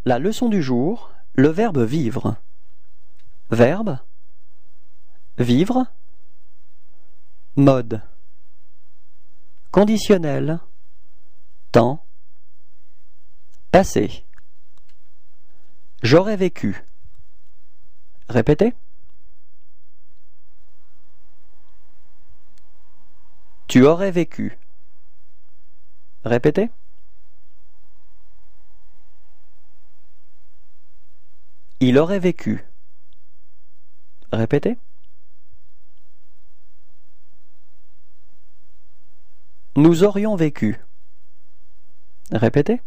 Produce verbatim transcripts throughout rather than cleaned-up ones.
La leçon du jour, le verbe vivre. Verbe, vivre, mode, conditionnel, temps, passé. J'aurais vécu. Répétez. Tu aurais vécu. Répétez. Il aurait vécu. Répétez. Nous aurions vécu. Répétez.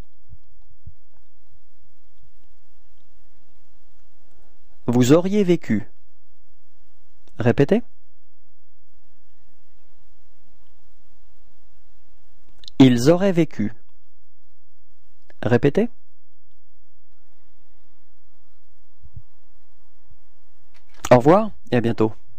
Vous auriez vécu. Répétez. Ils auraient vécu. Répétez. Au revoir et à bientôt.